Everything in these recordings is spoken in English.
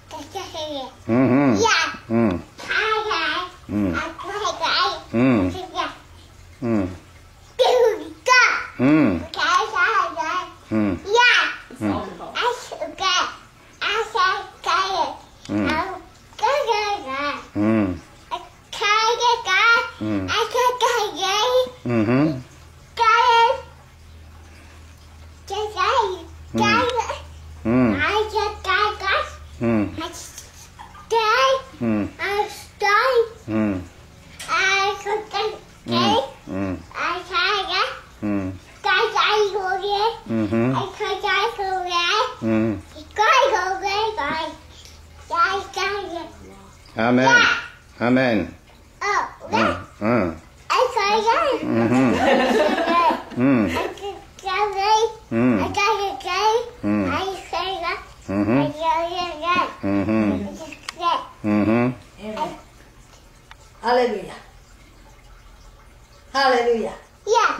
Mm-hmm. Yeah. Mm. Mm. Mm. Mm. Mm. Mm. Mm-hmm. Amen. Amen. Hallelujah. Hallelujah. Yeah.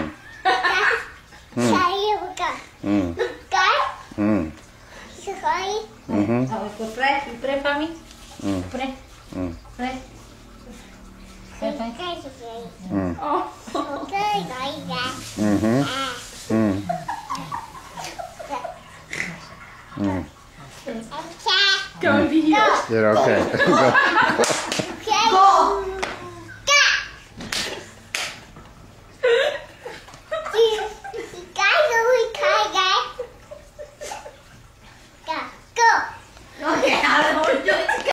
Pray. You pray for me. Pray. Pray. Oh. Go be healed. You're okay. Go.